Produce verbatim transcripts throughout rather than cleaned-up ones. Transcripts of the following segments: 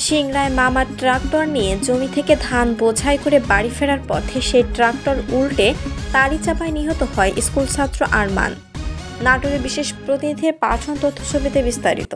সিংড়ায় মামার ট্রাক্টর নিয়ে জমি থেকে ধান বোঝাই করে বাড়ি ফেরার পথে সেই ট্রাক্টর উল্টে তারই চাপায় নিহত হয় স্কুল ছাত্র আরমান। নাটোরের বিশেষ প্রতিনিধির পাঠানো তথ্যছবিতে বিস্তারিত।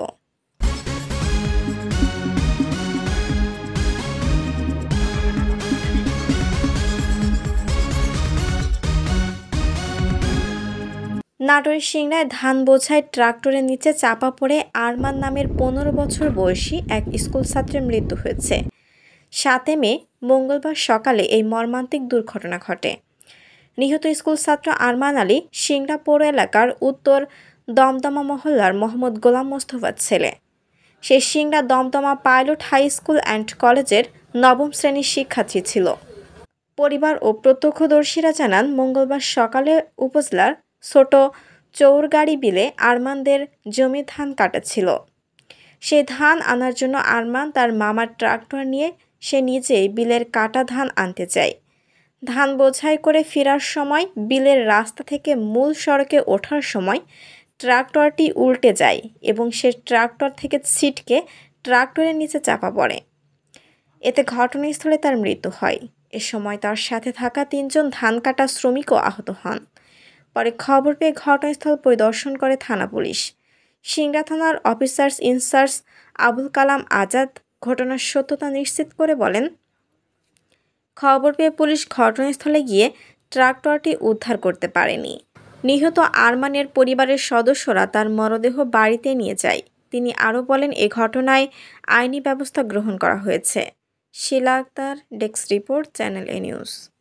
নাটোরের সিংড়ায় ধান বোঝাই ট্রাক্টরের নিচে চাপা পড়ে আরমান নামের পনেরো বছর বয়সী এক স্কুল ছাত্রের মৃত্যু হয়েছে। সাতই মে মঙ্গলবার সকালে এই মর্মান্তিক দুর্ঘটনা ঘটে। নিহত স্কুল ছাত্র আরমান আলী সিংড়া পৌর এলাকার উত্তর দমদমা মহল্লার মোহাম্মদ গোলাম মোস্তফার ছেলে। সে Singra Damdama pilot high school and কলেজের নবম শ্রেণীর শিক্ষার্থী ছিল। পরিবার ও প্রত্যক্ষদর্শীরা জানান, মঙ্গলবার সকালে উপজেলার ছোট চৌরগাড়ি বিলে আরমানদের জমি ধান কাটাচ্ছিল। সেই ধান আনার জন্য আরমান তার মামার ট্রাক্টর নিয়ে সে নিজেই বিলের কাটা ধান আনতে চায়। ধান বোঝাই করে ফেরার সময় বিলের রাস্তা থেকে মূল সড়কে ওঠার সময় ট্রাক্টরটি উল্টে যায় এবং সে ট্রাক্টর থেকে ছিটকে ট্রাক্টরের নিচে চাপা পড়ে। এতে ঘটনাস্থলে তার মৃত্যু হয়। এ সময় তার সাথে থাকা তিনজন ধান কাটা শ্রমিকও আহত হন। পরে খবর পেয়ে ঘটনাস্থল পরিদর্শন করে থানা পুলিশ। সিংড়া থানার অফিসার্স ইনচার্জ আবুল কালাম আজাদ ঘটনার সত্যতা নিশ্চিত করে বলেন, খবর পেয়ে পুলিশ ঘটনাস্থলে গিয়ে ট্রাক্টরটি উদ্ধার করতে পারেনি। নিহত আরমানের পরিবারের সদস্যরা তার মরদেহ বাড়িতে নিয়ে যায়। তিনি আরও বলেন, এ ঘটনায় আইনি ব্যবস্থা গ্রহণ করা হয়েছে। Shila Akter, desk report, channel A news.